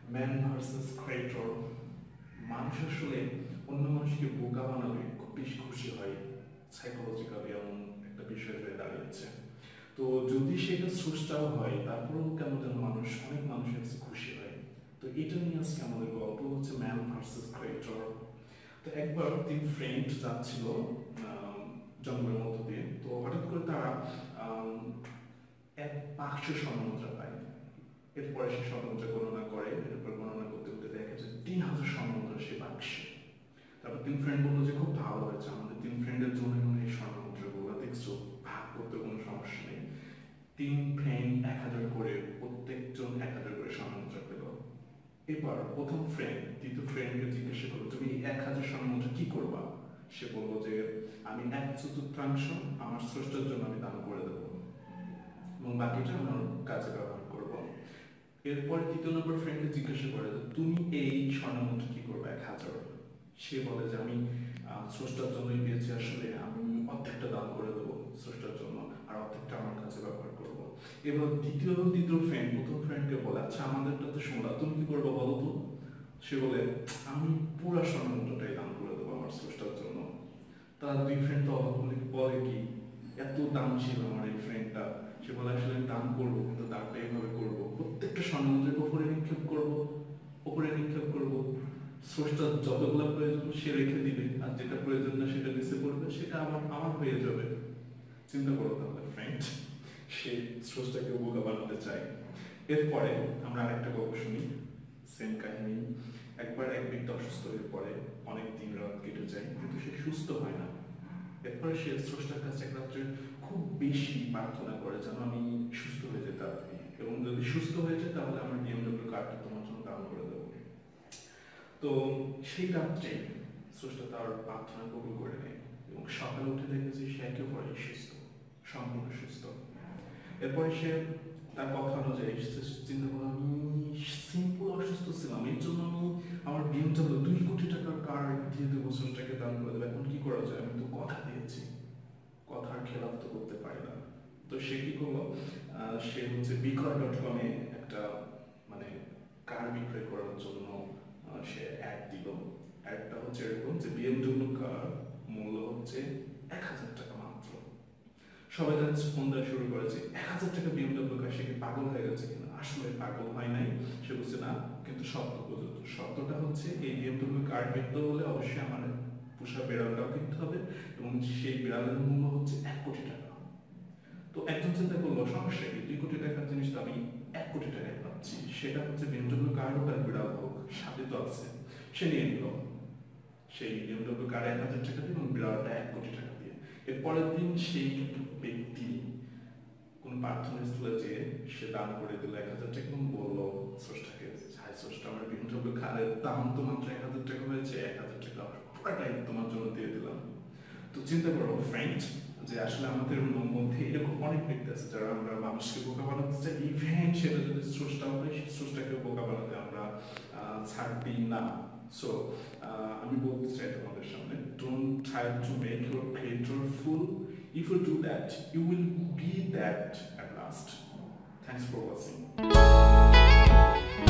Man versus creator. মানুষ আসলে অন্য মানুষকে বোকা বানালে খুব বেশি খুশি হয়, সাইকোলজিক্যালি এমন একটা বিষয় হয়ে দাঁড়িয়েছে। তো যদি সেটা স্রষ্টাও হয়, তারপরেও কেন যেন অনেক মানুষের কাছে খুশি হয়। তো এটা নিয়ে আজকে আমাদের গল্প হচ্ছে ম্যান ভার্সেস ক্রিয়েটর। তো একবার তিন ফ্রেন্ড যাচ্ছিল জঙ্গলের মধ্য দিয়ে। তো হঠাৎ করে তারা এক বাক্স স্বর্ণমুদ্রা পায়। এরপরে সে স্বর্ণমুদ্রা গণনা করে, এরপর গণনা করতে করতে দেখে যে 3000 স্বর্ণমুদ্রা সে বাক্সে। তারপর তিন ফ্রেন্ড বললো যে খুব ভালো হয়েছে, আমাদের তিন ফ্রেন্ডের জন্য এই স্বর্ণমুদ্রাগুলো দেখছো, ভাগ করতে কোনো সমস্যা নেই। তিন ফ্রেন্ড 1000 করে, প্রত্যেকজন 1000 করে স্বর্ণমুদ্রা পেল। এবার প্রথম ফ্রেন্ড দ্বিতীয় ফ্রেন্ডকে জিজ্ঞাসা করলো, তুমি 1000 স্বর্ণমুদ্রা কি করবা? সে বললো যে আমি 1/4 আমার স্রষ্টার জন্য আমি দান করে দেবো এবং বাকিটা আমার কাজে ব্যবহার করবো। এরপরে তৃতীয় নম্বর ফ্রেন্ডকে জিজ্ঞাসা করে যে তুমি এই স্বর্ণমুদ্রা কি করবে 1000? সে বলে যে আমি স্রষ্টার জন্যই পেয়েছি, আসলে আমি অর্ধেকটা দান করে দেবো স্রষ্টার জন্য, আর অর্ধেকটা আমার কাছে ব্যবহার করবো। এবার দ্বিতীয় ফ্রেন্ড প্রথম ফ্রেন্ডকে বলে, আচ্ছা আমাদেরটা তো শুনলা, তুমি কি করবো বলো তো? সে বলে আমি পুরা স্বর্ণমুদ্রাটাই দান করে দেবো আমার স্রষ্টার জন্য। তার দুই ফ্রেন্ড তো অবাক বলে কি এত দাম ছিল আমার এই ফ্রেন্ডটা। সে বলে আসলে আমি দান করবো, কিন্তু দানটা এইভাবে করবো, প্রত্যেকটা স্বর্ণমুদ্রাকে উপরে নিক্ষেপ করবো। স্রষ্টার যতগুলো প্রয়োজন সে রেখে দিবে, আর যেটা প্রয়োজন না সেটা নিচে পড়বে, সেটা আমার হয়ে যাবে। চিন্তা করো তাহলে ফ্রেন্ড, সে স্রষ্টাকে বোকা বানাতে চায়। এরপরে আমরা আরেকটা গল্প শুনি, সেম কাহিনী। একবার এক ব্যক্তি অসুস্থ হয়ে পড়ে, অনেক দিন রাত কেটে যায়, কিন্তু সে সুস্থ হয় না। এরপরে সে স্রষ্টার কাছে এক রাত্রে খুব বেশি প্রার্থনা করে যেন আমি সুস্থ হয়ে যেতে পারি, এবং যদি সুস্থ হয়ে যায় তাহলে আমার BMW কার্ডটা তোমার জন্য দান করে দেবো। তো সেই রাত্রে স্রষ্টা তার প্রার্থনা কবুল করে নেয় এবং সকালে উঠে দেখেছে সে একেবারে সুস্থ, সম্পূর্ণ সুস্থ। এরপরে সে তার কথা অনুযায়ী চিন্তা করলো, আমি সিম্পল অসুস্থ ছিলাম, এর জন্য আমি আমার BMW 2 কোটি টাকার কার দিয়ে দেবো, স্রষ্টাকে দান করে দেবো। এখন কি করা যায়? আমি তো কথা দিয়েছি, কথার খেলাপ তো করতে পারি না। তো সে কি করলো, সে হচ্ছে বিক্রয়.com এ একটা কার বিক্রয় করার জন্য সে অ্যাড দিল। অ্যাডটা হচ্ছে এরকম যে BMW কার মূল্য হচ্ছে 1000 টাকা মাত্র। সবাই তার ফোন দেওয়া শুরু করেছে, 1000 টাকা BMW কার, সে কি পাগল হয়ে গেছে কিনা? আসলে পাগল হয় নাই, সে বলছে না, কিন্তু শর্তটা হচ্ছে এই BMW কার কিনতে হলে অবশ্যই আমার পোষা বিড়ালটাও কিনতে হবে, এবং সেই বিড়ালের মূল্য হচ্ছে 1 কোটি টাকা। তো একজন চিন্তা করলো, সমস্যা কি, 2 কোটি টাকার জিনিসটা আমি 1 কোটি টাকায় পাচ্ছি, সেটা হচ্ছে BMW কার হোক আর বিড়াল হোক, সাথে তো আছে। সে নিয়ে নিল সেই BMW কার 1000 টাকা দিয়ে এবং বিড়ালটা 1 কোটি টাকা দিয়ে। এর পরের দিন সেই ব্যক্তি কোন প্রার্থনা স্থলে যেয়ে সে দান করে দিল 1000 টাকা এবং বললো স্রষ্টাকে, হাই স্রষ্টা, আমার BMW কারের দাম তো মাত্র 1000 টাকা হয়েছে, 1000 টাকা পুরাটাই তোমার জন্য দিয়ে দিলাম। তো চিন্তা করো ফ্রেন্ড, যে আসলে আমাদের মধ্যে এরকম অনেক ব্যক্তি আছে যারা আমরা মানুষকে বোকা বানাতে চাই, ইভেন সেটা যদি স্রষ্টা হয়, স্রষ্টাকে বোকা বানাতে আমরা ছাড় দিই না। সো আমি বলতে চাই তোমাদের সামনে, don't try to make your creator fool. If you do that, you will be that at last. Thanks for watching.